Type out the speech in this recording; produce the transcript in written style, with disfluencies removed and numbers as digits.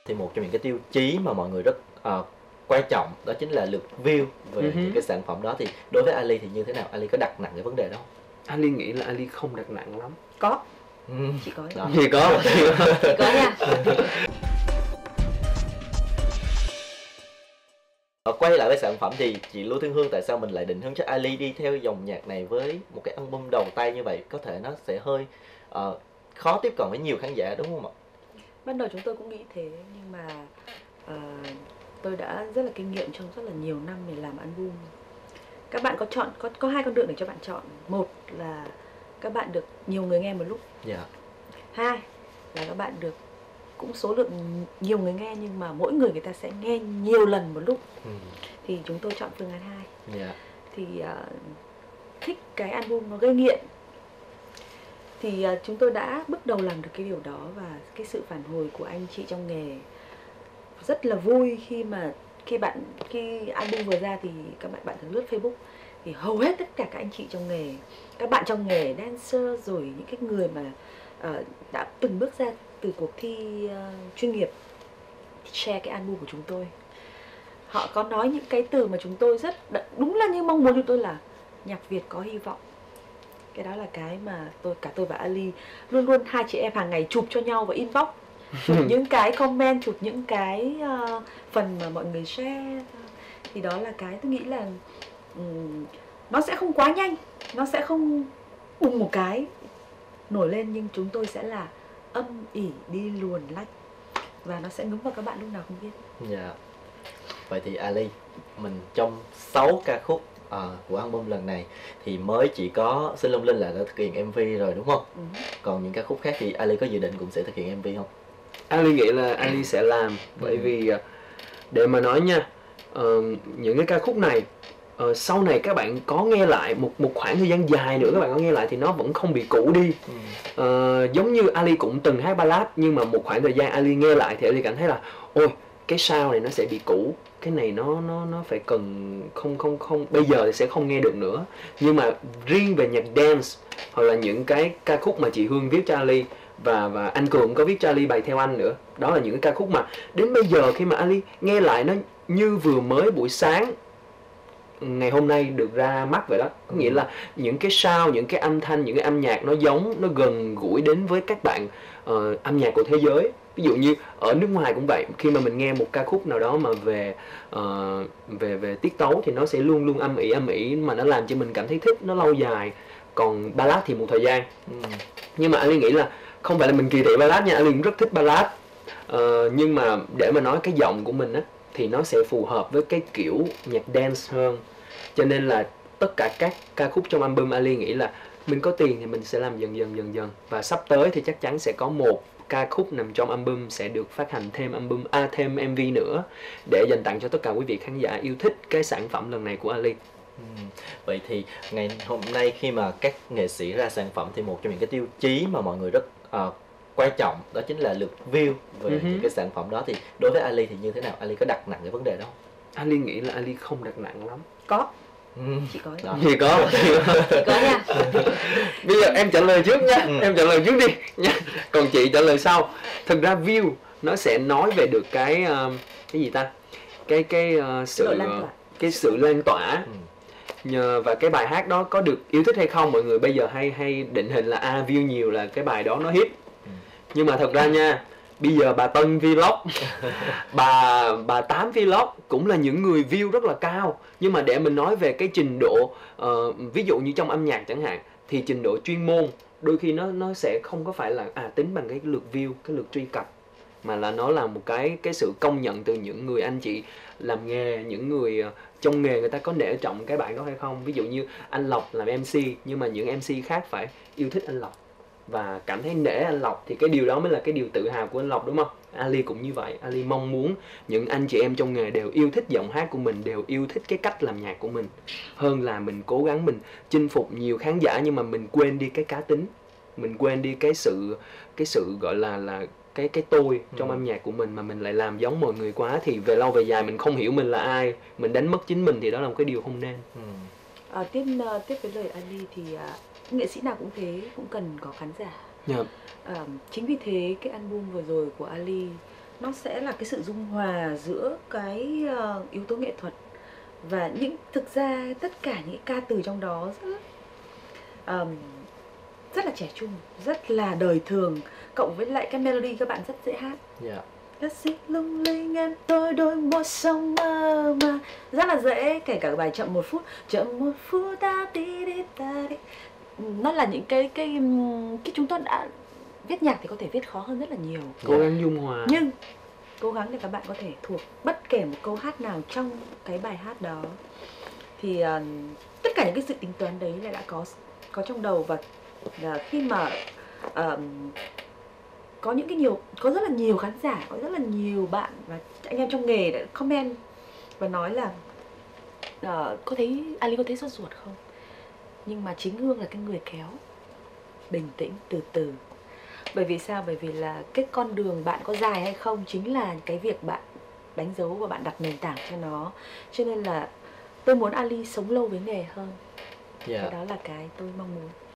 thì một trong những cái tiêu chí mà mọi người rất quan trọng đó chính là lượt view về những cái sản phẩm đó. Thì đối với Ali thì như thế nào? Ali có đặt nặng cái vấn đề đó không? Ali nghĩ là Ali không đặt nặng lắm. Có. Chị có. Đó. Chị có. Chị có nha. Quay lại với sản phẩm thì chị Lưu Thiên Hương, tại sao mình lại định hướng cho Ali đi theo dòng nhạc này với một cái album đầu tay như vậy? Có thể nó sẽ hơi khó tiếp cận với nhiều khán giả đúng không ạ? Ban đầu chúng tôi cũng nghĩ thế, nhưng mà tôi đã rất là kinh nghiệm trong rất là nhiều năm để làm album. Các bạn có hai con đường để cho bạn chọn. Một là các bạn được nhiều người nghe một lúc. Hai là các bạn được cũng số lượng nhiều người nghe, nhưng mà mỗi người ta sẽ nghe nhiều lần một lúc. Thì chúng tôi chọn phương án 2. Thì thích cái album nó gây nghiện. Thì chúng tôi đã bước đầu làm được cái điều đó, và cái sự phản hồi của anh chị trong nghề rất là vui khi album vừa ra thì các bạn thường lướt Facebook thì hầu hết tất cả các anh chị trong nghề, các bạn trong nghề dancer, rồi những cái người mà đã từng bước ra từ cuộc thi chuyên nghiệp share cái album của chúng tôi. Họ có nói những cái từ mà chúng tôi đúng là như mong muốn của tôi, là nhạc Việt có hy vọng. Cái đó là cái mà cả tôi và Ali luôn luôn, hai chị em hàng ngày chụp cho nhau và inbox, chụp những cái comment, chụp những cái phần mà mọi người share. Thì đó là cái tôi nghĩ là nó sẽ không quá nhanh, nó sẽ không bùng một cái nổi lên, nhưng chúng tôi sẽ là âm ỉ đi luồn lách, và nó sẽ ngấm vào các bạn lúc nào không biết. Vậy thì Ali, mình trong 6 ca khúc của album lần này thì mới chỉ có Xin Lung Linh là đã thực hiện MV rồi đúng không? Còn những ca khúc khác thì Ali có dự định cũng sẽ thực hiện MV không? Ali nghĩ là Ali sẽ làm, bởi vì để mà nói nha, những cái ca khúc này sau này các bạn có nghe lại một khoảng thời gian dài nữa, các bạn có nghe lại thì nó vẫn không bị cũ đi. Giống như Ali cũng từng hát ballad, nhưng mà một khoảng thời gian Ali nghe lại thì Ali cảm thấy là ôi, cái sound này nó sẽ bị cũ, cái này nó phải cần không bây giờ thì sẽ không nghe được nữa. Nhưng mà riêng về nhạc dance hoặc là những cái ca khúc mà chị Hương viết cho Ali và anh Cường cũng có viết cho Ali bài theo anh nữa, đó là những cái ca khúc mà đến bây giờ khi mà Ali nghe lại nó như vừa mới buổi sáng ngày hôm nay được ra mắt vậy đó. Có nghĩa là những cái sound, những cái âm thanh, những cái âm nhạc nó giống, nó gần gũi đến với các bạn âm nhạc của thế giới. Ví dụ như ở nước ngoài cũng vậy, khi mà mình nghe một ca khúc nào đó mà về tiết tấu thì nó sẽ luôn luôn âm ỉ mà nó làm cho mình cảm thấy thích, nó lâu dài. Còn ballad thì một thời gian. Nhưng mà Ali nghĩ là không phải là mình kỳ thị ballad nha, Ali cũng rất thích ballad. Nhưng mà để mà nói cái giọng của mình á thì nó sẽ phù hợp với cái kiểu nhạc dance hơn. Cho nên là tất cả các ca khúc trong album Ali nghĩ là mình có tiền thì mình sẽ làm dần dần. Và sắp tới thì chắc chắn sẽ có một ca khúc nằm trong album sẽ được phát hành thêm MV nữa để dành tặng cho tất cả quý vị khán giả yêu thích cái sản phẩm lần này của Ali. Vậy thì ngày hôm nay khi mà các nghệ sĩ ra sản phẩm thì một trong những cái tiêu chí mà mọi người rất quan trọng đó chính là lượt view về những cái sản phẩm đó. Thì đối với Ali thì như thế nào? Ali có đặt nặng cái vấn đề đó không? Ali nghĩ là Ali không đặt nặng lắm. Có. Chị có. Chị có. Chị có nha. Bây giờ em trả lời trước nha. Em trả lời trước đi nha. Còn chị trả lời sau. Thực ra view nó sẽ nói về được cái gì ta? Sự lan tỏa. Và cái bài hát đó có được yêu thích hay không, mọi người bây giờ hay định hình là view nhiều là cái bài đó nó hit. Nhưng mà thật ra nha, bây giờ bà Tân Vlog, bà Tám Vlog cũng là những người view rất là cao. Nhưng mà để mình nói về cái trình độ, ví dụ như trong âm nhạc chẳng hạn, thì trình độ chuyên môn đôi khi nó sẽ không có phải là tính bằng cái lượt view, cái lượt truy cập, mà là nó là một cái sự công nhận từ những người anh chị làm nghề, những người trong nghề người ta có nể trọng cái bạn đó hay không. Ví dụ như anh Lộc làm MC, nhưng mà những MC khác phải yêu thích anh Lộc và cảm thấy nể anh Lộc, thì cái điều đó mới là cái điều tự hào của anh Lộc, đúng không? Ali cũng như vậy. Ali mong muốn những anh chị em trong nghề đều yêu thích giọng hát của mình, đều yêu thích cái cách làm nhạc của mình, hơn là mình cố gắng mình chinh phục nhiều khán giả nhưng mà mình quên đi cái cá tính, mình quên đi cái sự gọi là cái tôi trong âm nhạc của mình, mà mình lại làm giống mọi người quá thì về lâu về dài mình không hiểu mình là ai, mình đánh mất chính mình, thì đó là một cái điều không nên. Tiếp với lời Ali thì nghệ sĩ nào cũng thế, cũng cần có khán giả. Chính vì thế cái album vừa rồi của Ali nó sẽ là cái sự dung hòa giữa cái yếu tố nghệ thuật và thực ra tất cả những ca từ trong đó rất là trẻ trung, rất là đời thường, cộng với lại cái melody các bạn rất dễ hát. Đất xích lung linh em tôi đôi môi sông mơ mà, rất là dễ, kể cả bài chậm 1 phút, chậm 1 phút ta đi đi ta đi. Nó là những cái chúng tôi đã viết nhạc thì có thể viết khó hơn rất là nhiều. Cố gắng dung hòa. Nhưng cố gắng để các bạn có thể thuộc bất kể một câu hát nào trong cái bài hát đó. Thì tất cả những cái sự tính toán đấy là đã có trong đầu, và khi mà có rất là nhiều khán giả, có rất là nhiều bạn và anh em trong nghề đã comment và nói là Ali có thấy sốt ruột không? Nhưng mà chính Hương là cái người kéo, bình tĩnh, từ từ. Bởi vì sao? Bởi vì là cái con đường bạn có dài hay không chính là cái việc bạn đánh dấu và bạn đặt nền tảng cho nó. Cho nên là tôi muốn Ali sống lâu với nghề hơn. Cái đó là cái tôi mong muốn.